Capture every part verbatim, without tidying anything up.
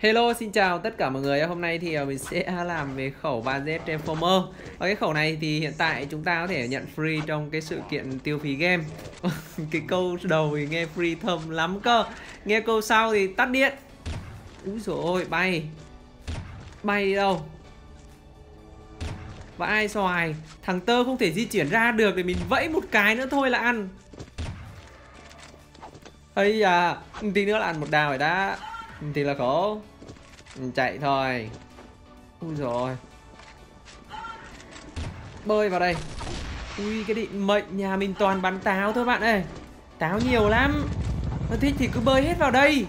Hello, xin chào tất cả mọi người. Hôm nay thì mình sẽ làm về khẩu ba Z Transformer. Và cái khẩu này thì hiện tại chúng ta có thể nhận free trong cái sự kiện tiêu phí game. Cái câu đầu thì nghe free thơm lắm cơ. Nghe câu sau thì tắt điện. Úi dồi ôi, bay. Bay đi đâu? Và ai xoài. Thằng tơ không thể di chuyển ra được để mình vẫy một cái nữa thôi là ăn. Ây à, tí nữa là ăn một đào rồi đã. Thì là khổ. Chạy thôi. Ui rồi. Bơi vào đây. Ui cái định mệnh nhà mình toàn bắn táo thôi bạn ơi. Táo nhiều lắm. Nó thích thì cứ bơi hết vào đây.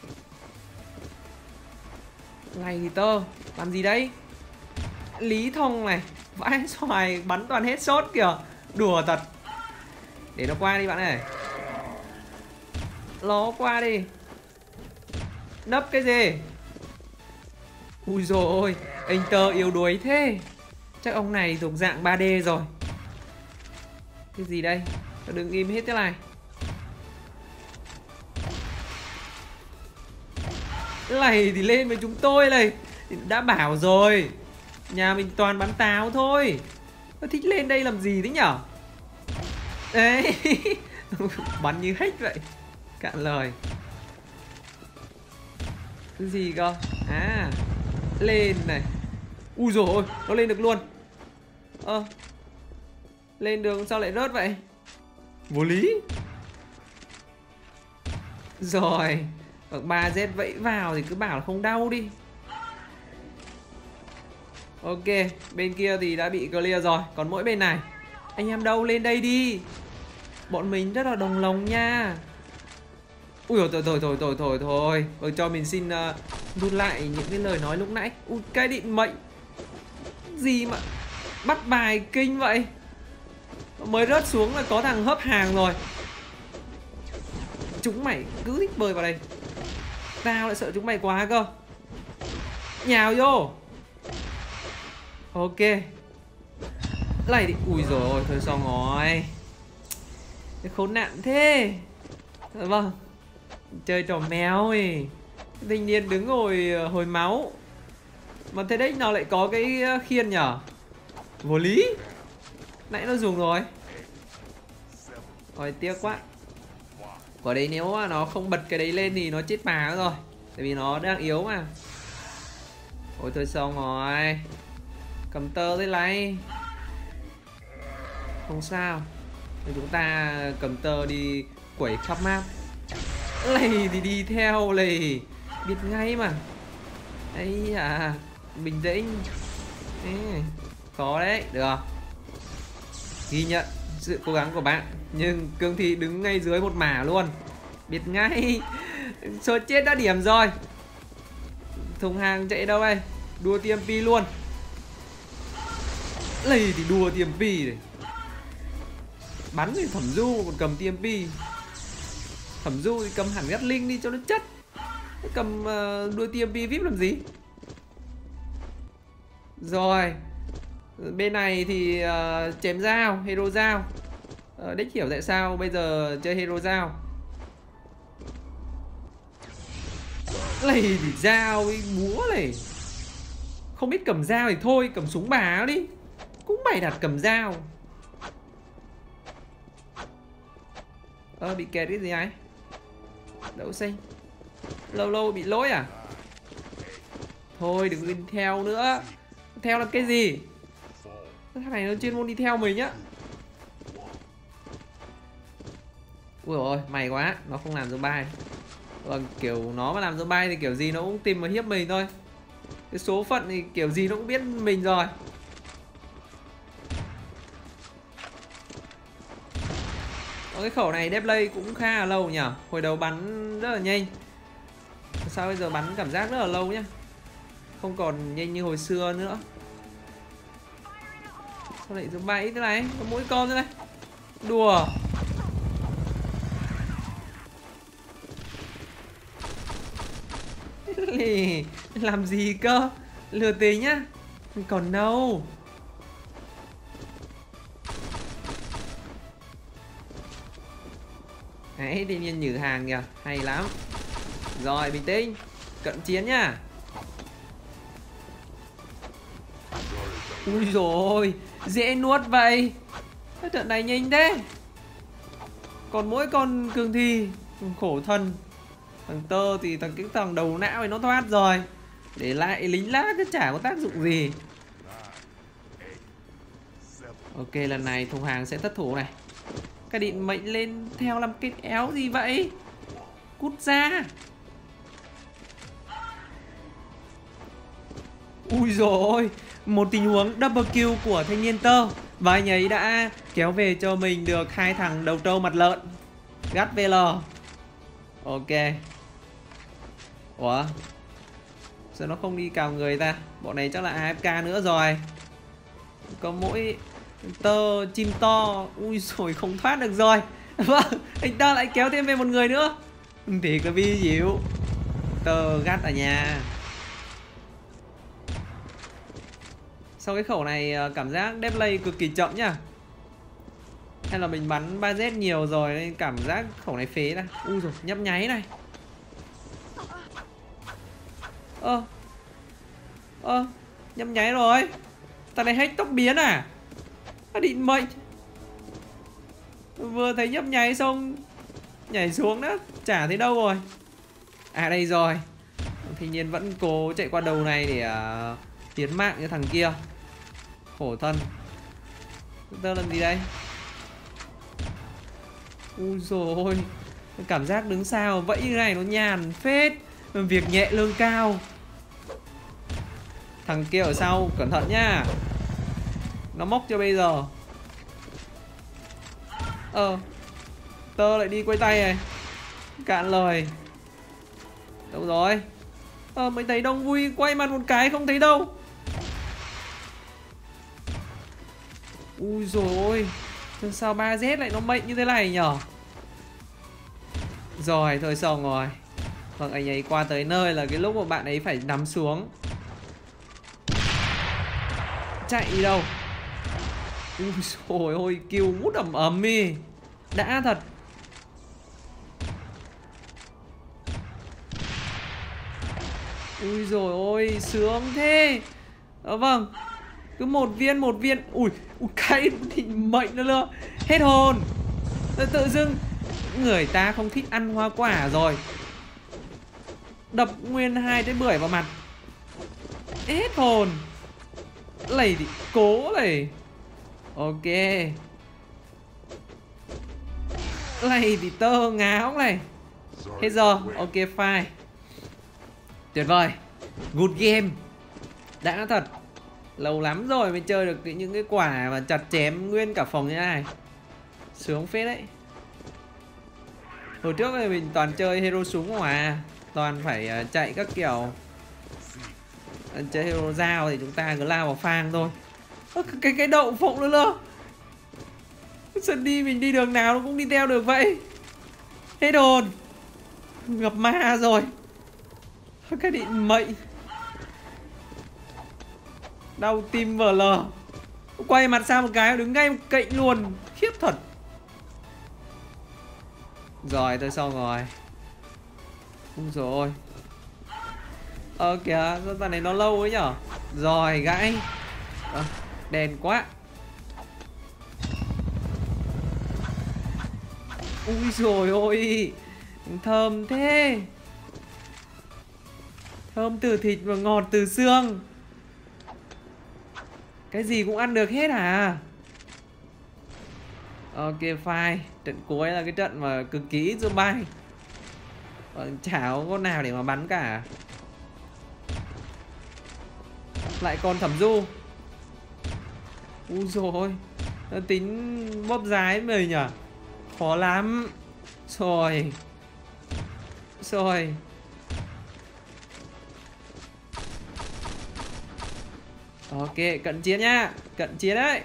Này thì tơ. Làm gì đấy? Lý Thông này. Vãi xoài bắn toàn hết sốt kìa. Đùa thật. Để nó qua đi bạn ơi. Nó qua đi. Nấp cái gì? Ui dồi ôi, anh tơ yếu đuối thế. Chắc ông này thuộc dạng ba D rồi. Cái gì đây? Đừng im hết thế này. Cái này thì lên với chúng tôi này. Đã bảo rồi, nhà mình toàn bắn táo thôi. Nó thích lên đây làm gì thế nhở? Đấy. Bắn như hết vậy. Cạn lời. Cái gì cơ? À, lên này. Ui dồi ôi, nó lên được luôn. Ơ à, lên được sao lại rớt vậy? Vô lý. Rồi ba Z vẫy vào thì cứ bảo là không đau đi. Ok, bên kia thì đã bị clear rồi. Còn mỗi bên này. Anh em đâu lên đây đi. Bọn mình rất là đồng lòng nha. Ui dồi thôi thôi thôi thôi thôi thôi. Rồi cho mình xin uh, rút lại những cái lời nói lúc nãy. Ui cái định mệnh. Gì mà bắt bài kinh vậy. Mới rớt xuống là có thằng hấp hàng rồi. Chúng mày cứ thích bơi vào đây. Tao lại sợ chúng mày quá cơ. Nhào vô. Ok. Này đi. Ui dồi ôi thôi xong rồi. Cái khốn nạn thế. Vâng. Chơi trò mèo ấy. Thanh niên đứng ngồi hồi máu. Mà thế đấy nào lại có cái khiên nhở? Vô lý. Nãy nó dùng rồi. Ôi tiếc quá. Quả đấy nếu mà nó không bật cái đấy lên thì nó chết bà rồi. Tại vì nó đang yếu mà. Ôi thôi xong rồi. Cầm tơ thế này. Không sao. Thì chúng ta cầm tơ đi quẩy khắp map. Này thì đi theo này. Biết ngay mà. Ấy à. Bình tĩnh. Ê, có đấy. Được. Ghi nhận sự cố gắng của bạn. Nhưng Cương Thi đứng ngay dưới một mả luôn. Biết ngay. Số chết đã điểm rồi. Thùng hàng chạy đâu đây? Đua tê em pê luôn. Này thì đua tê em pê này. Bắn thì Thẩm Du còn cầm tê em pê. Thẩm Du thì cầm hẳn Gatling đi cho nó chất. Cầm uh, đua tê em pê vê i pê làm gì? Rồi. Bên này thì uh, chém dao, hero dao. uh, Đếch hiểu tại sao bây giờ chơi hero dao. Này thì dao ấy, búa này. Không biết cầm dao thì thôi, cầm súng bà đi. Cũng bày đặt cầm dao. Ơ ờ, bị kẹt cái gì ấy? Đậu xanh. Lâu lâu bị lỗi à? Thôi đừng đi theo nữa. Theo làm cái gì? Thằng này nó chuyên môn đi theo mình nhá. Ui dồi ôi, may quá. Nó không làm zombie. Vâng, kiểu nó mà làm zombie thì kiểu gì nó cũng tìm mà hiếp mình thôi. Cái số phận thì kiểu gì nó cũng biết mình rồi. Cái khẩu này deplay cũng khá là lâu nhỉ. Hồi đầu bắn rất là nhanh. Sao bây giờ bắn cảm giác rất là lâu nhá. Không còn nhanh như hồi xưa nữa. Sao lại giống bẫy thế này? Có mỗi con thế này. Đùa. Làm gì cơ? Lừa tình nhá. Còn đâu. Đấy, tự nhiên nhử hàng kìa. Hay lắm. Rồi, bình tĩnh. Cận chiến nhá. Ui rồi, dễ nuốt vậy. Cái trận này nhanh thế. Còn mỗi con cương thi khổ thân. Thằng tơ thì thằng cái thằng đầu não này nó thoát rồi. Để lại lính lát chứ chả có tác dụng gì. Ok, lần này thùng hàng sẽ thất thủ này. Cái định mệnh lên theo làm cái éo gì vậy? Cút ra. Ui rồi, một tình huống double kill của thanh niên tơ. Và anh ấy đã kéo về cho mình được hai thằng đầu trâu mặt lợn. Gắt vê lờ. Ok. Ủa, sao nó không đi cào người ta? Bọn này chắc là a ép ca nữa rồi. Có mỗi tơ chim to. Ui rồi, không thoát được rồi. Vâng, anh ta lại kéo thêm về một người nữa. Thì cái vi diệu. Tơ gắt ở nhà. Sau cái khẩu này cảm giác deadplay cực kỳ chậm nhá. Hay là mình bắn ba Z nhiều rồi nên cảm giác khẩu này phế ra. Ui rồi, nhấp nháy này. Ơ Ơ Nhấp nháy rồi. Thằng này hack tốc biến à? Nó định mệnh. Vừa thấy nhấp nháy xong nhảy xuống đó. Chả thấy đâu rồi. À đây rồi. Tuy nhiên vẫn cố chạy qua đầu này để uh, tiến mạng cho thằng kia. Khổ thân. Tơ làm gì đây? Ui dồi, cảm giác đứng sao vẫy như này nó nhàn phết. Việc nhẹ lương cao. Thằng kia ở sau, cẩn thận nhá. Nó móc cho bây giờ. Ờ Tơ lại đi quay tay này. Cạn lời. Đâu rồi? Ờ mới thấy đông vui. Quay mặt một cái không thấy đâu. Ui dồi ôi, sao ba Z lại nó mệnh như thế này nhở? Rồi, thôi xong rồi. Vâng, anh ấy qua tới nơi là cái lúc mà bạn ấy phải nằm xuống. Chạy đi đâu? Ui dồi ôi, kêu ngút ầm ầm đi. Đã thật. Ui dồi ôi, sướng thế. Ờ vâng. Cứ một viên một viên. Ui, ui cái định mệnh nó lơ. Hết hồn. Tự, tự dưng người ta không thích ăn hoa quả rồi. Đập nguyên hai cái bưởi vào mặt. Hết hồn. Lầy thì cố này. Ok. Lầy thì tơ ngáo này. Hết giờ. Ok fine. Tuyệt vời. Good game. Đã thật. Lâu lắm rồi mới chơi được những cái quả mà chặt chém nguyên cả phòng như thế này. Sướng phết đấy. Hồi trước thì mình toàn chơi hero súng mà. Toàn phải chạy các kiểu. Chơi hero dao thì chúng ta cứ lao vào phang thôi. Cái cái đậu phộng nữa lơ. Sân đi mình đi đường nào nó cũng đi theo được vậy. Hết hồn. Gặp ma rồi. Cái định mệnh. Đau tim vờ lờ. Quay mặt sang một cái đứng ngay cạnh luôn. Khiếp thật. Rồi tôi xong rồi. Ui rồi. Ờ kìa, sao tàn này nó lâu ấy nhở. Rồi gãy. À, đèn quá. Ui rồi ôi. Thơm thế. Thơm từ thịt và ngọt từ xương. Cái gì cũng ăn được hết hả? Ok fine. Trận cuối là cái trận mà cực kỳ ít zombie. Còn chả có con nào để mà bắn cả. Lại còn thẩm du. Úi dồi ôi. Nó tính bóp dài mời nhỉ. Khó lắm. Rồi. Rồi. Ok, cận chiến nhá. Cận chiến đấy.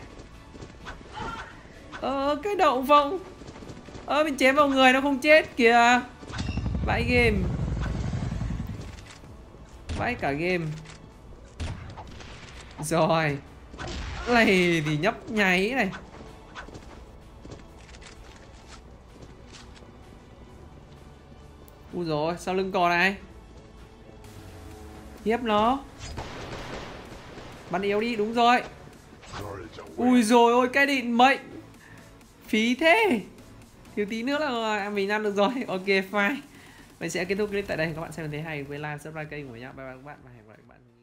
Ờ, cái đậu phộng. Ờ, mình chém vào người nó không chết kìa. Vãi game. Vãi cả game. Rồi. Này thì nhấp nháy này. Ui dồi, sao lưng cò này. Hiếp nó. Bắn yếu đi, đúng rồi. Ui rồi ôi, cái định mệnh. Phí thế. Thiếu tí nữa là mình ăn được rồi. Ok, fine. Mình sẽ kết thúc clip tại đây. Các bạn xem thấy hay với like, subscribe kênh của mình nhé. Bye bye các bạn và hẹn gặp lại các bạn.